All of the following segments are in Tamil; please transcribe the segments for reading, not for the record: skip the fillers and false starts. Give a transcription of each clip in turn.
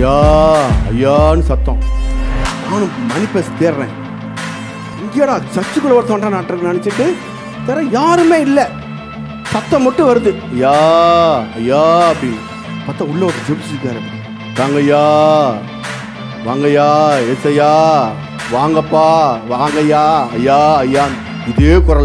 ஐயா ஐயான்னு சத்தம். நானும் மணிப்பஸ் தேடுறேன். இங்கேடா சர்ச்சுக்குள்ள ஒருத்தன் நாட்டு நினச்சிட்டு தர யாருமே இல்லை, சத்தம் மட்டும் வருது. ஐயா ஐயா அப்படின்னு பார்த்தா உள்ள ஒரு ஜெபிச்சிருக்காரு. வாங்கய்யா வாங்கய்யா ஏசையா வாங்கப்பா வாங்கய்யா ஐயா ஐயா இதே குரல்.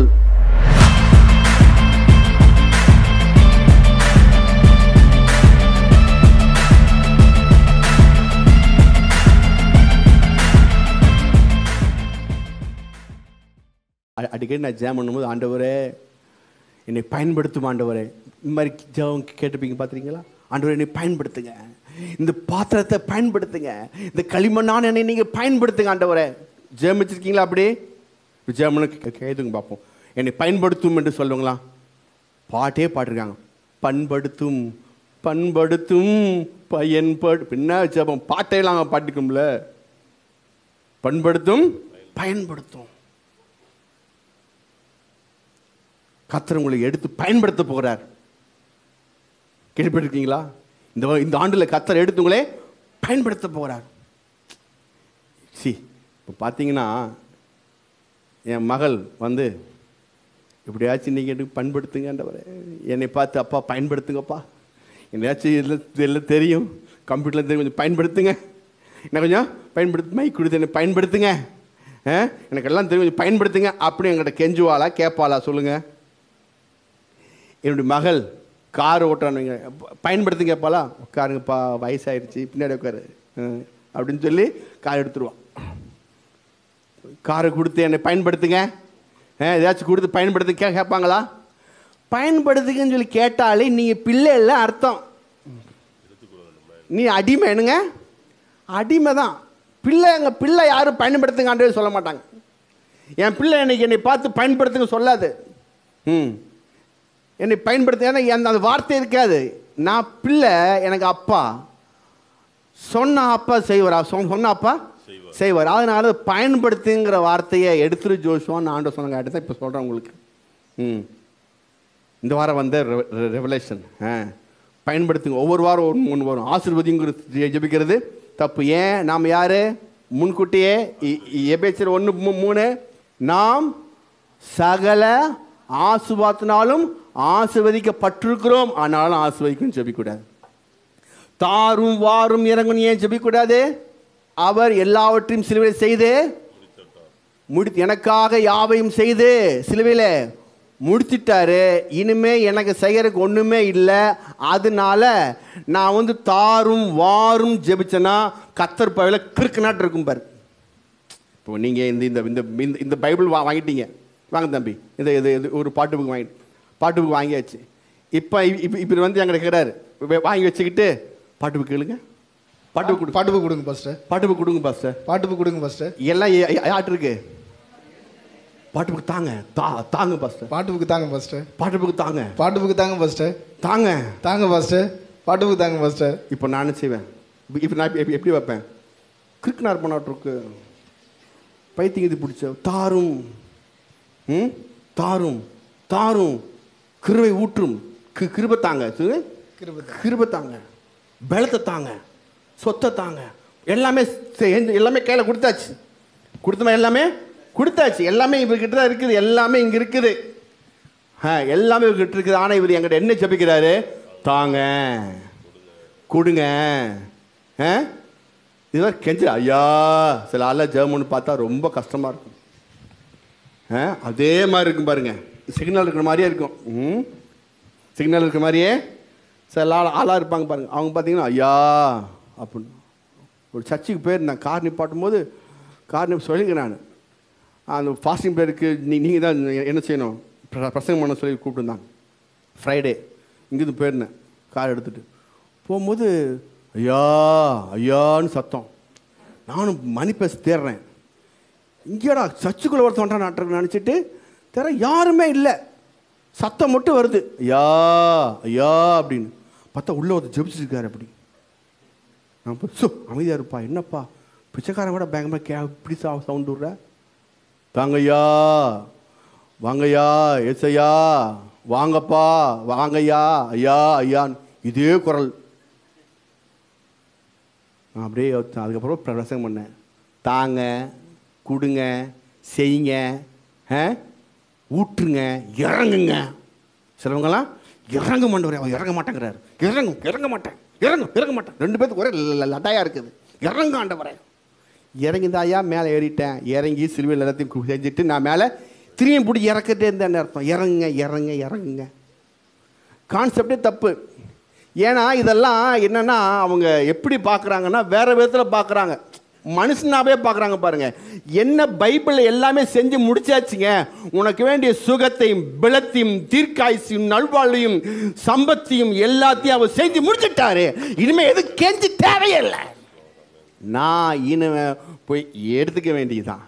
அடிக்கடி நான் ஜெபம் பண்ணும்போது, ஆண்டவரே என்னை பயன்படுத்தும் ஆண்டவரே, இந்த மாதிரி ஜெபம் கேட்டுப்பீங்க பார்த்துருக்கீங்களா? ஆண்டவரே என்னை பயன்படுத்துங்க, இந்த பாத்திரத்தை பயன்படுத்துங்க, இந்த களிமண்ணான என்னை நீங்கள் பயன்படுத்துங்க ஆண்டவரே. ஜெபம் வச்சுருக்கீங்களா? அப்படி ஜெபம்னு கேதுங்க பார்ப்போம். என்னை பயன்படுத்தும் என்று சொல்லுங்களா? பாட்டே பாட்டிருக்காங்க. பண்படுத்தும் பண்படுத்தும் பயன்படு பின்ன ஜெபம் பாட்டையெல்லாம் பாட்டுக்கும்ல. பண்படுத்தும் பயன்படுத்தும். கர்த்தர் உங்களை எடுத்து பயன்படுத்த போகிறார். கேள்விப்பட்டிருக்கீங்களா? இந்த ஆண்டில் கர்த்தர் எடுத்து உங்களே பயன்படுத்த போகிறார். இப்போ பார்த்தீங்கன்னா என் மகள் வந்து எப்படியாச்சும் நீங்கள் எடுத்து பயன்படுத்துங்கன்றவரை என்னை பார்த்து, அப்பா பயன்படுத்துங்கப்பா, என்னையாச்சும் இதெல்லாம் தெரியும், கம்ப்யூட்டரில் தெரியும், கொஞ்சம் பயன்படுத்துங்க, என்ன கொஞ்சம் பயன்படுத்து, மைக் கொடுத்து என்னை பயன்படுத்துங்க, எனக்கு எல்லாம் தெரியும், கொஞ்சம் பயன்படுத்துங்க அப்படி என்கிட்ட கெஞ்சுவாளா கேட்பாளா சொல்லுங்கள்? என்னுடைய மகள் கார் ஓட்டுறானுங்க, பயன்படுத்தி கேட்பாளா? உட்காருங்கப்பா வயசாகிடுச்சு பின்னாடி உட்காரு அப்படின்னு சொல்லி கார் எடுத்துருவான். காரை கொடுத்து என்னை பயன்படுத்துங்க, ஏதாச்சும் கொடுத்து பயன்படுத்த கேட்பாங்களா? பயன்படுத்துங்கன்னு சொல்லி கேட்டாலே நீங்கள் பிள்ளை இல்லை அர்த்தம். நீ அடிமை. என்னங்க அடிமை தான். பிள்ளை எங்கள் பிள்ளை யாரும் பயன்படுத்துங்கன்றே சொல்ல மாட்டாங்க. என் பிள்ளை என்னை பார்த்து பயன்படுத்துங்க சொல்லாது. என்னை பயன்படுத்த, ஏன்னா அந்த வார்த்தை இருக்காது. நான் பிள்ளை, எனக்கு அப்பா சொன்ன அப்பா செய்வார், சொன்ன அப்பா செய்வார். அதனால பயன்படுத்துங்கிற வார்த்தையை எடுத்துரு ஜோஷுவான்னு ஆண்டவர் சொன்னங்காட்டி தான் இப்போ சொல்கிறேன் உங்களுக்கு. இந்த வாரம் வந்த ரெவலேஷன் பயன்படுத்துங்க. ஒவ்வொரு வாரம் ஒன்று வரும். ஆசீர்வதிங்கிறது ஜெபிக்கிறது தப்பு. ஏன்? நாம் யார்? முன்கூட்டியே எபேசியர் 1:3 நாம் சகல ஆசீர்வாதத்தினாலும் ஆசீர்வதிக்கப்பட்டிருக்கிறோம், ஆனாலும் ஆசீர்வதிக்கும் ஜெபிக்கூடாது. தாரும் வாரும் இறங்கும் ஏன் ஜெபிக்கூடாது? அவர் எல்லாவற்றையும் சிலுவையில் செய்து முடித்து, எனக்காக யாவையும் செய்து சிலுவையில் முடிச்சிட்டாரு. இனிமே எனக்கு செய்யறதுக்கு ஒன்றுமே இல்லை. அதனால நான் வந்து தாரும் வாரும் ஜெபிச்சேன்னா கர்த்தர் பைபிள கிறுக்கு நாட்டு இருக்கும் பாரு. இப்போ நீங்கள் இந்த பைபிள் வாங்கிட்டீங்க, வாங்க தம்பி, இது ஒரு பாட்டு புக் பாட்டு புக் வாங்கியாச்சு. இப்போ இப்படி வந்து எங்களை கேட்குறாரு, வாங்கி வச்சுக்கிட்டு பாட்டு புக் கேளுங்க, பாட்டு புக் கொடுங்க பாஸ்டர், பாட்டு புக் கொடுங்க பாஸ்டர், பாட்டு புக் கொடுங்க பாஸ்டர். எல்லாம் யார்ட்டு இருக்கு? பாட்டு புக் தாங்க தாங்க பாஸ்டர், பாட்டு புக் தாங்க பாஸ்டர், பாட்டு புக் தாங்க, பாட்டு புக் தாங்க பாஸ்டர், தாங்க தாங்க பாஸ்டர், பாட்டு புக் தாங்க பாஸ்டர். இப்போ நான் செய்வேன், இப்போ நான் எப்படி வைப்பேன்? கிறுக்குனார் பண்ணாட்டுருக்கு பைத்தியம் இது பிடிச்ச தாரும் தாரும் தாரும் கிருபை ஊற்றும், கிருபை தாங்க, கிருபை தாங்க, பலத்தை தாங்க, சொத்தை தாங்க, எல்லாமே எல்லாமே கையில் கொடுத்தாச்சு, கொடுத்தமா எல்லாமே கொடுத்தாச்சு, எல்லாமே இவர்கிட்ட தான் இருக்குது, எல்லாமே இங்கே இருக்குது, எல்லாமே இவர்கிட்ட இருக்குது. ஆனால் இவர் என்கிட்ட என்ன ஜெபிக்கிறாரு? தாங்க, கொடுங்க. இதுதான் கெஞ்சு. ஐயா சில ஆளெலாம் ஜெபம்னு பார்த்தா ரொம்ப கஷ்டமாக இருக்கும். அதே மாதிரி இருக்கும் பாருங்க, சிக்னல் இருக்கிற மாதிரியே இருக்கும். சிக்னல் இருக்கிற மாதிரியே சில ஆளாக இருப்பாங்க பாருங்க. அவங்க பார்த்தீங்கன்னா ஐயா அப்படின்னு. ஒரு சர்ச்சுக்கு போயிருந்தேன், கார் நிப்பாட்டும் போது கார் சொல்லிங்க, நான் அந்த ஃபாஸ்டிங் பேருக்கு நீங்கள் தான் என்ன செய்யணும், பிரசங்கம் பண்ண சொல்லி கூப்பிட்டுருந்தாங்க. ஃப்ரைடே இங்கேருந்து போயிருந்தேன் கார் எடுத்துகிட்டு போகும்போது ஐயா ஐயான்னு சத்தம். நானும் மணிப்பஸ் தேடுறேன். இங்கேடா சர்ச்சுக்குள்ள ஒருத்தன் நாட்டு நினச்சிட்டு தர யாருமே இல்லை, சத்தம் மட்டும் வருது. ஐயா ஐயா அப்படின்னு பார்த்தா உள்ள ஒருத்தர் ஜெபிச்சிருக்காரு. அப்படி நான் அமைதியாக இருப்பா, என்னப்பா பிச்சைக்காரன் கூட பயங்கரமாக இப்படி சவுண்டு விடுற? தாங்கய்யா வாங்கய்யா ஏசையா வாங்கப்பா வாங்கய்யா ஐயா ஐயான்னு இதே குரல். அப்படியே அதுக்கப்புறம் பிரசங்கம் பண்ணேன். தாங்க, கொடுங்க, செய்யுங்க, ஊற்றுங்க, இறங்குங்க. சிலவங்களாம் இறங்க மாட்டேன், அவன் இறங்க மாட்டேங்கிறாரு. இறங்க மாட்டேன். 2 பேருக்கு ஒரே லட்டாயா இருக்குது. இறங்க ஆண்டவரே. இறங்கிதாயா மேலே ஏறிட்டேன். இறங்கி சிலுவையில் எல்லாத்தையும் செஞ்சுட்டு நான் மேலே திரும்பி பிடிச்சி இறக்கிட்டே இருந்தேன்னு அர்த்தம். இறங்குங்க. கான்செப்டே தப்பு. ஏன்னா இதெல்லாம் என்னென்னா அவங்க எப்படி பார்க்குறாங்கன்னா வேறு விதத்தில் பார்க்குறாங்க, மனுஷனாவே பார்க்குறாங்க. பாருங்கள், என்ன பைபிளில் எல்லாமே செஞ்சு முடிச்சாச்சுங்க, உனக்கு வேண்டிய சுகத்தையும் பலத்தையும் தீர்க்காயுசையும் நல்வாழ்வையும் சம்பத்தையும் எல்லாத்தையும் அவர் செஞ்சு முடிச்சுட்டாரு. இனிமேல் எது கெஞ்சி தேவையில்லை. நான் இனிமேல் போய் எடுத்துக்க வேண்டியதுதான்.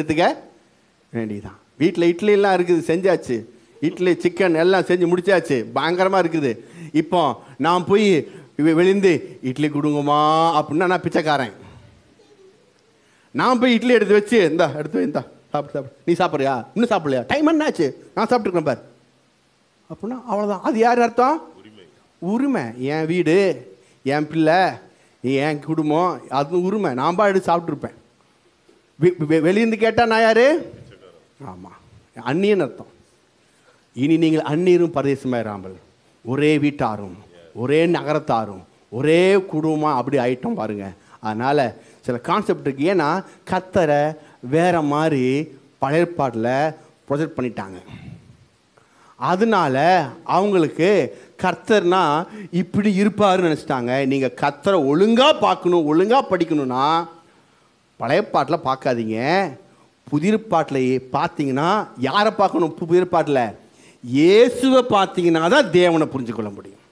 வீட்டில் இட்லிலாம் இருக்குது, செஞ்சாச்சு. இட்லி சிக்கன் எல்லாம் செஞ்சு முடிச்சாச்சு, பயங்கரமாக இருக்குது. இப்போ நான் போய் வெளிந்து இட்லி கொடுங்கம்மா அப்படின்னா நான் பிச்சைக்காரன். நான் போய் இட்லி எடுத்து வச்சு இந்தா சாப்பிடு. நீ சாப்பிட்றியா? இன்னும் சாப்பிடலையா? டைம் என்னாச்சு? நான் சாப்பிட்டுருக்கேன் பார் அப்படின்னா அவ்வளோதான். அது யார் அர்த்தம்? உரிமை. என் வீடு, என் பிள்ளை, என் குடும்பம், அது உரிமை. நான் எடுத்து சாப்பிட்ருப்பேன். வெளியிருந்து கேட்டால் நான் யார்? ஆமாம், அந்நியன் அர்த்தம். இனி நீங்கள் அந்நியரும் பரதேசமாயிராமல் ஒரே வீட்டாரும் ஒரே நகரத்தாரும் ஒரே குடும்பமாக அப்படி ஆயிட்டோம் பாருங்கள். அதனால் சில கான்செப்ட் இருக்குது. ஏன்னா கர்த்தரை வேறு மாதிரி பழைய ஏற்பாட்டில் ப்ரொஜெக்ட் பண்ணிட்டாங்க. அதனால அவங்களுக்கு கர்த்தர்னா இப்படி இருப்பாருன்னு நினச்சிட்டாங்க. நீங்கள் கர்த்தரை ஒழுங்காக பார்க்கணும், ஒழுங்காக படிக்கணும்னா பழைய பாட்டில் பார்க்காதீங்க, புதிய பாட்டில் பார்த்தீங்கன்னா யாரை பார்க்கணும்? புதிய பாட்டில் இயேசுவை பார்த்தீங்கன்னா தான் தேவனை புரிஞ்சு கொள்ள முடியும்.